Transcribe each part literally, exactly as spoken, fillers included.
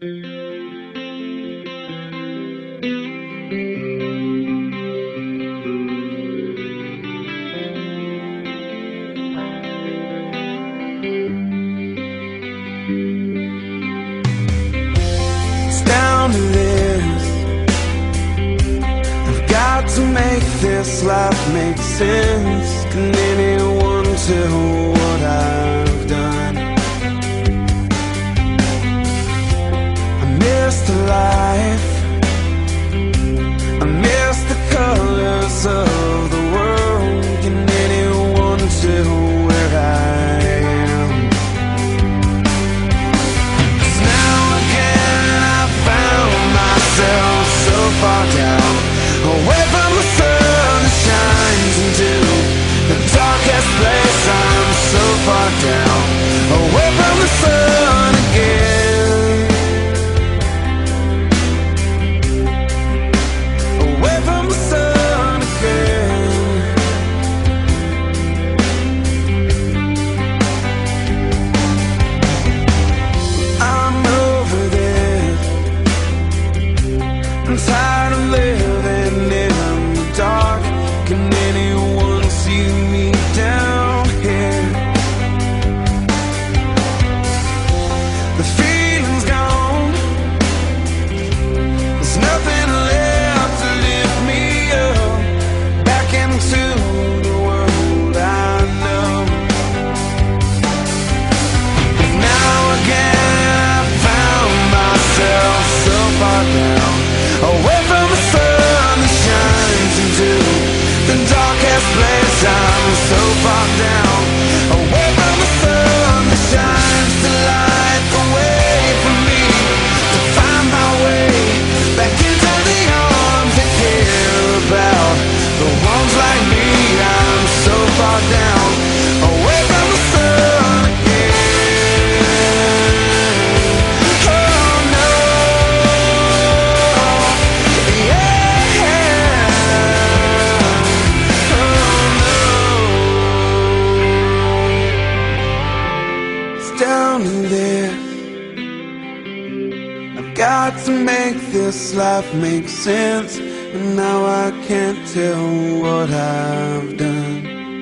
It's down to this. I've got to make this life make sense. Can anyone tell what I've done? I miss the life, I miss the colors of the world. Can anyone tell where I am? 'Cause now again I found myself so far down, away from the sun that shines into the darkest place. I'm so far down, away from the sun again, away from the sun again. I'm over this, I'm tired of living in the dark. Can anyone see me down here? The feeling's gone, there's nothing left to lift me up back into the world I know. Now again I found myself so far down, away from the sun that shines into the darkest place. I'm so far down, away from the sun that shines the light away from me, to find my way back into the arms that care about the ones like me. I'm so far down, away from the sun again. Oh no, yeah, oh no. It's down to this. I've got to make this life make sense, and now I can't tell what I've done.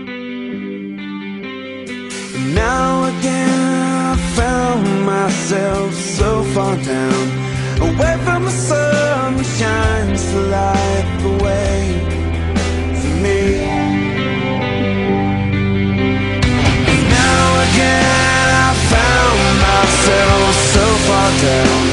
And now again I found myself so far down, away from the sun that shines the light away from me. Now again I found myself so far down,